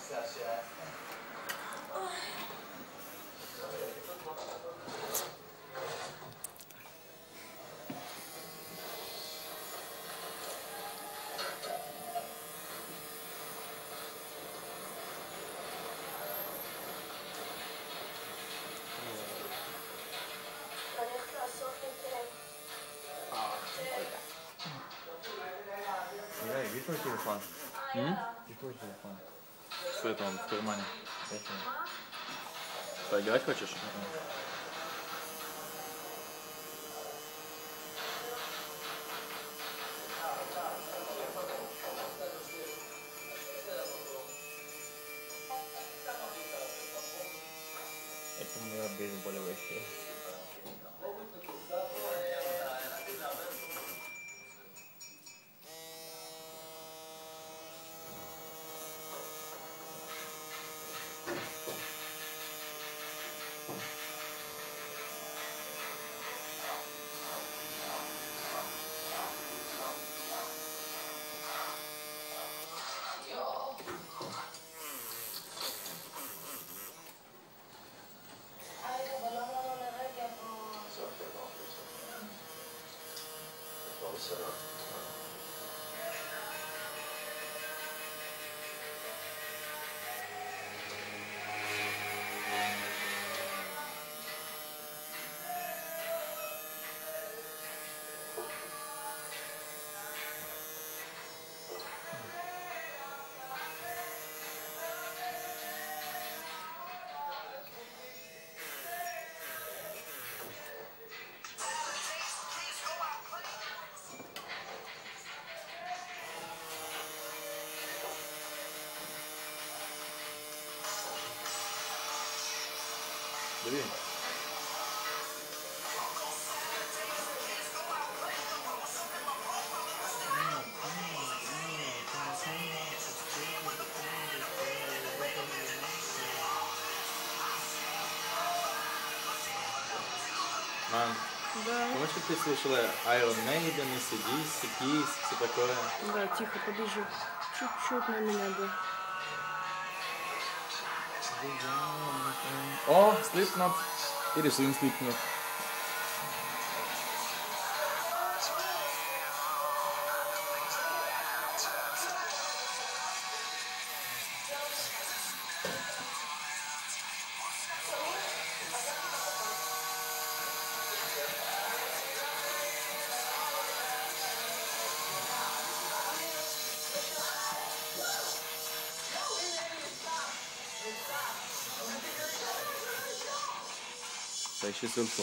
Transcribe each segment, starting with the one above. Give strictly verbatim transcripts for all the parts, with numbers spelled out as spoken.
Видишь мой телефон? М? Видишь мой телефон? Что это он в кармане? Зачем? Поиграть хочешь? Это мое обезболивающее. Бери. Мам, Да. помнишь, как ты слушала Iron Maiden, эй си ди си, Kiss, все такое? Да, тихо, подожди. Чуть-чуть на меня бы. О, Slipknot. И рисуем Slipknot. Поищи ссылку.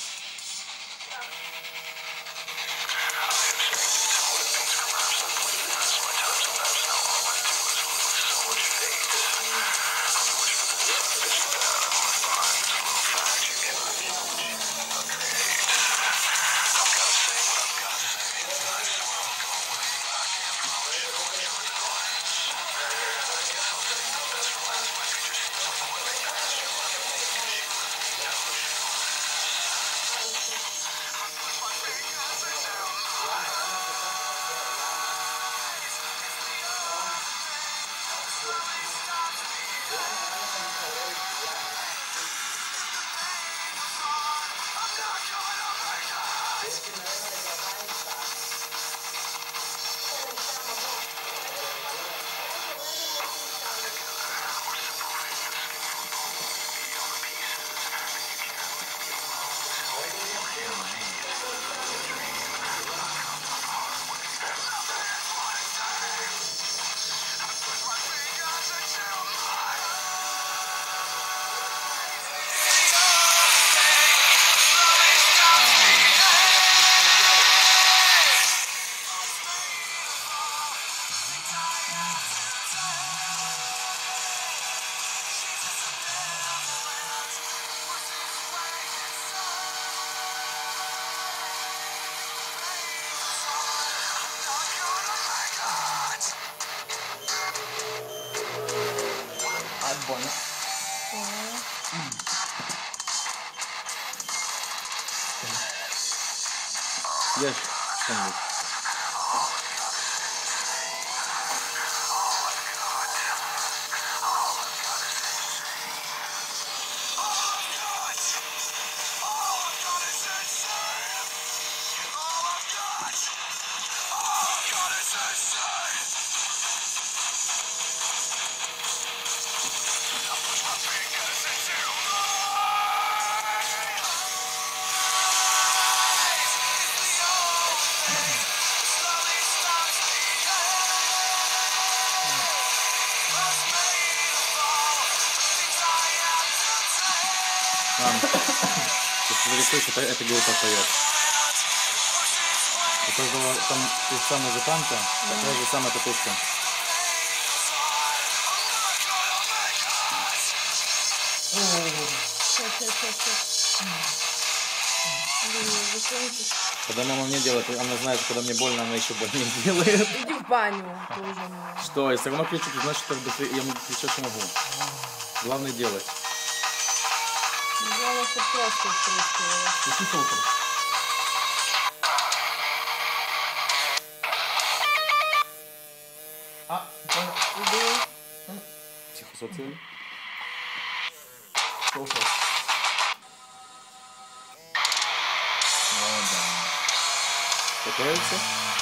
Отбой. Ешь что-нибудь. Если это, это группа поет. У каждого там из самой музыканта, такая же самая татушка. Сейчас, сейчас, сейчас, сейчас. Когда мама мне делает, она знает, когда мне больно, она еще больнее делает. Иди в баню тоже. Что, если равно кричу, то значит, как бы я кричать могу. Главное делать. Главное, чтобы просто встретилась. Какой фильтр? А, Иду. Тихо, соцсети. что ушел? О, да. Покоится?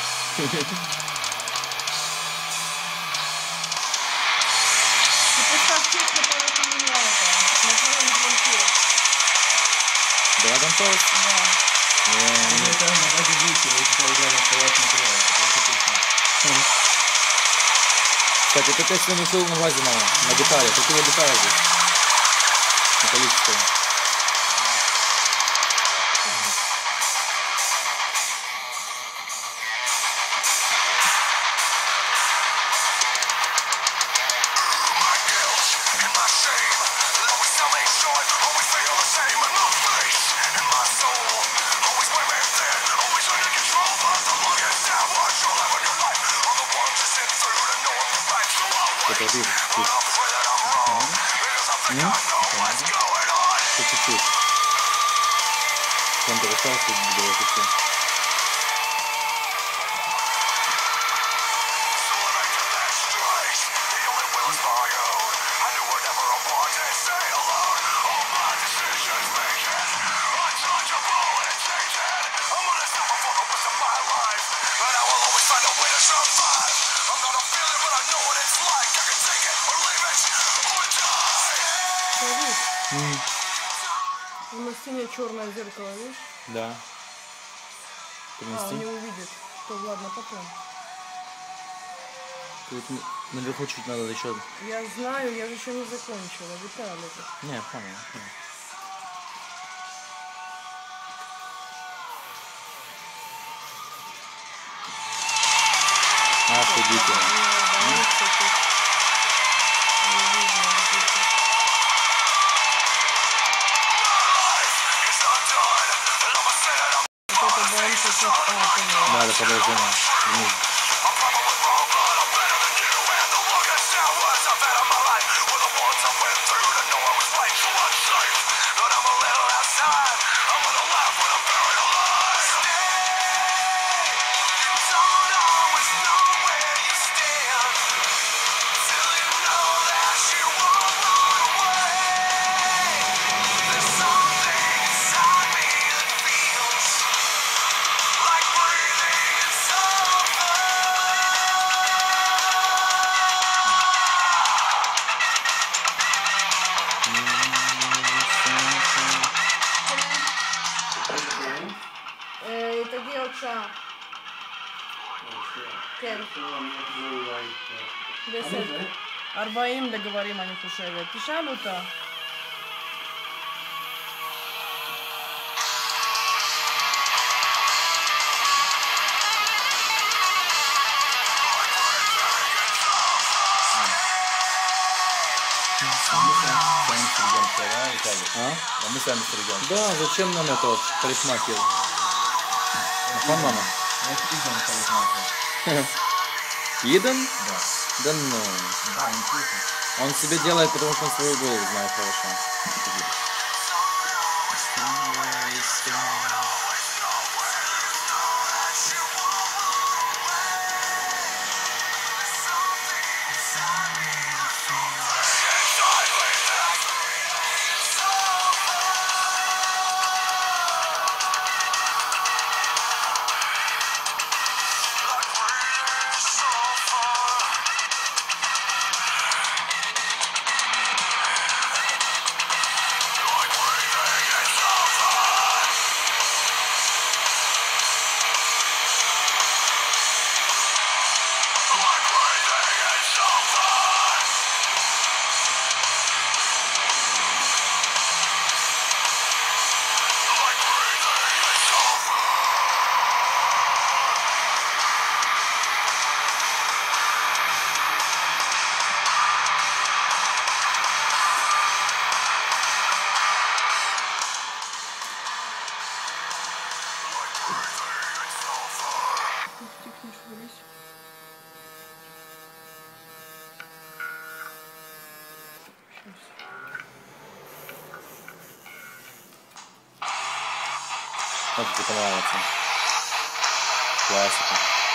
Ты поставь текст, который ты меня это. На твоем звонке. Dragon Toast? Да. Не, Это на базе звуки, я сейчас рядом стоять материал. Это точно. Кстати, ты песню не слышал на базе, мама, на гитаре. Какие гитары здесь? Металлическая. Это вот видишь, чуть-чуть. Чуть-чуть. Там ты остался, делать все. Смотри. На стене черное зеркало, видишь? Да. А, Принести? он не увидит. То ладно, потом. Тут наверху чуть надо еще. Я знаю, я же еще не закончила. Виталий. Не, понял. понял. Офигительно. Надо продолжение. Вниз. כן. בסדר. ארבעים לגברים אני חושבת. תשאל אותה. А? А мы сами стригем. Да, зачем нам это вот парикмахер? Пан мама? Иден? Да. Да ну. Да, интересно. Он себе делает, потому что он свою голову знает хорошо. Вот тебе понравится. Классика.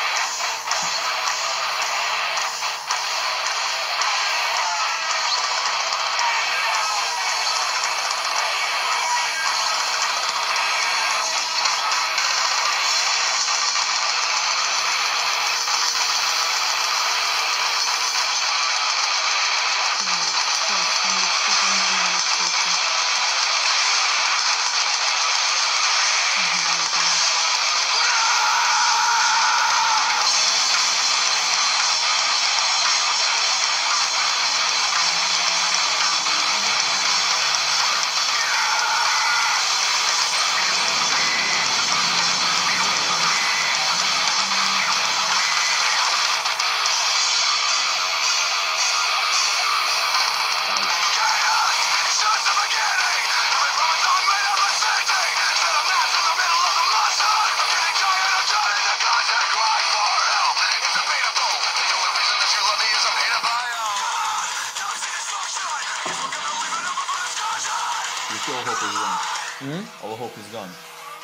All hope is gone. Hmm? All hope is gone.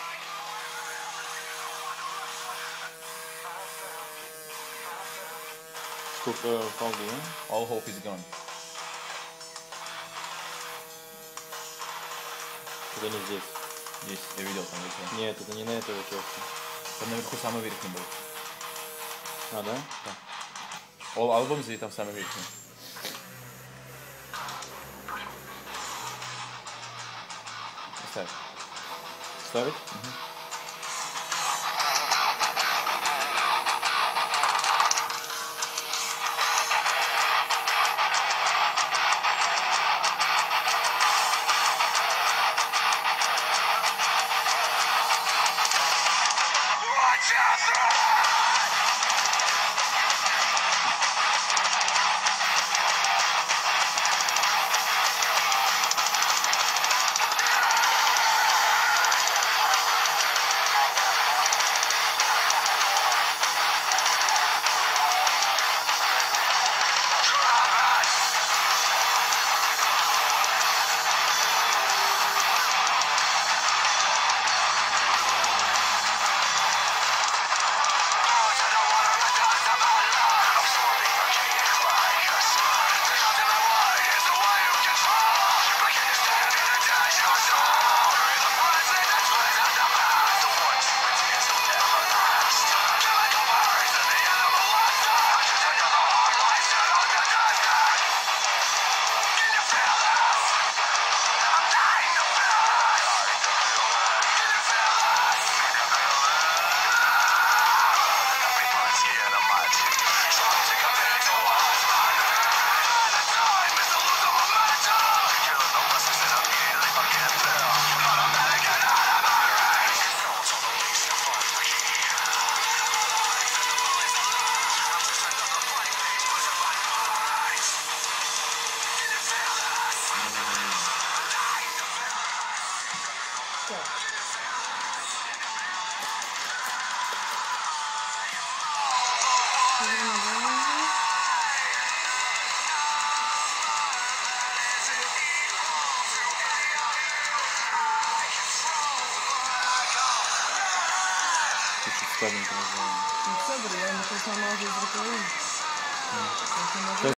Сколько колды? All hope is gone. Это не здесь. Здесь я видел там вечером. Нет, это не на этой части. Там наверху самый верхний был. А, да? Да. All albums и там самый верхний. Ставь. Ставить? Угу. Чуть-чуть слабенько называем. Ну все, я не пришла на уже из Украины.